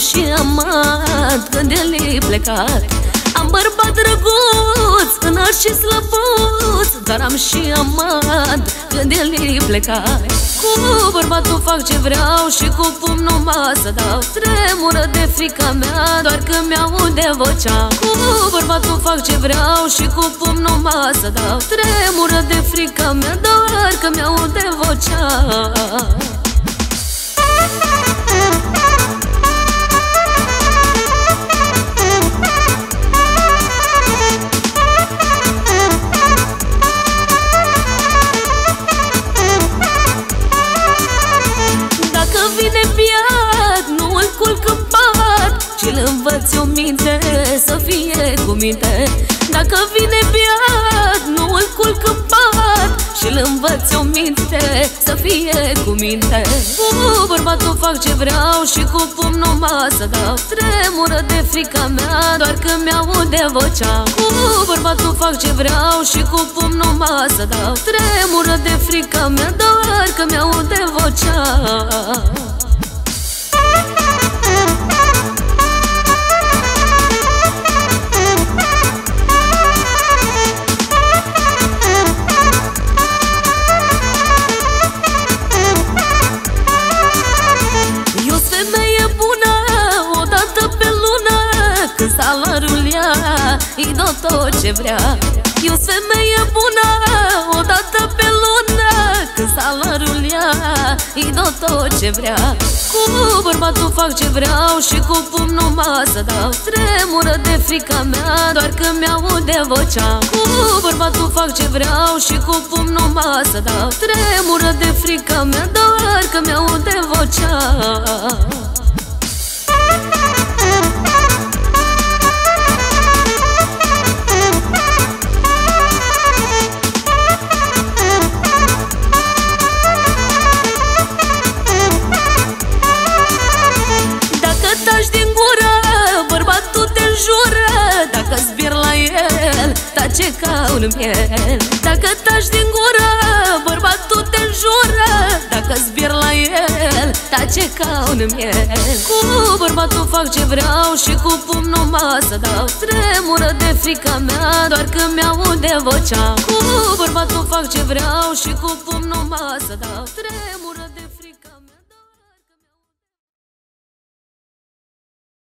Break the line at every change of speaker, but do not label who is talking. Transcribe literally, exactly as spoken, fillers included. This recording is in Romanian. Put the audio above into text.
și amant când el-i plecat. Am bărbat drăguț, înalt și slăbuț, dar am și amant când el-i plecat. Cu bărbatul fac ce vreau și cu pumnul mă să dau. Tremură de frica mea doar când mi-aude vocea. Cu bărbatul fac ce vreau și cu pumnul mă să dau. Tremură de frica mea doar când mi-aude vocea. Și-l învăț o minte să fie cu minte. Dacă vine beat, nu îl culc în pat. Și-l învăț o minte să fie cu minte. Cu bărbatul fac ce vreau și cu pumnul mă să dau. Tremură de frica mea doar când mi-aude vocea. Cu bărbatul fac ce vreau și cu pumnul mă să dau. Tremură de frica mea doar când mi-aude vocea. Salariul ea îi dă tot ce vrea. Eu-s femeie bună odată pe lună, când salariul ea îi dă tot ce vrea. Cu bărbatul fac ce vreau și cu pumnul mă să dau. Tremură de frica mea doar când mi-aude vocea. Cu bărbatul fac ce vreau și cu pumnul mă să dau. Tremură de frica mea doar când mi-aude vocea. Dacă zbier la el, tace ca un miel. Dacă taci din gură, bărbatul te înjură. Dacă zbier la el, tace ca un miel. Cu bărbatul fac ce vreau și cu pumnul mă să dau. Tremură de frica mea doar când mi-aude vocea. Cu bărbatul fac ce vreau și cu pumnul mă să dau. Tremură